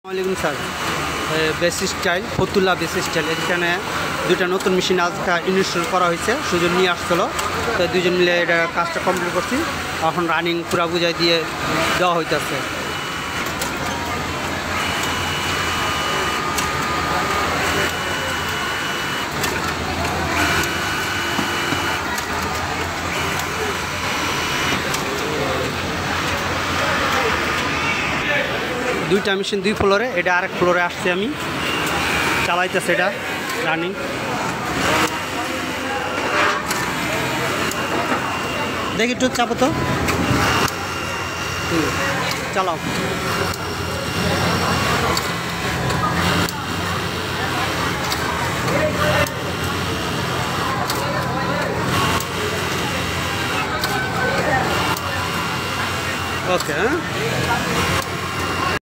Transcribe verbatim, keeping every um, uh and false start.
আসসালামু আলাইকুম sir, base style Fatullah base style এখানে দুইটা নতুন মেশিন আজকে ইনস্টল করা হয়েছে। সুজন নিয়ে আসছিলো, তো দুজন মিলে এটা কাজটা কমপ্লিট করছি। এখন রানিং পুরা বুঝাই দিয়ে দেওয়া হইতেছে। দুইটা মেশিন দুই ফ্লোরে, এটা আরেক ফ্লোরে আসছে, আমি চালাইতেছে এটা রানিং। দেখি একটু চাপো তো, চালাও। ওকে, হ্যাঁ।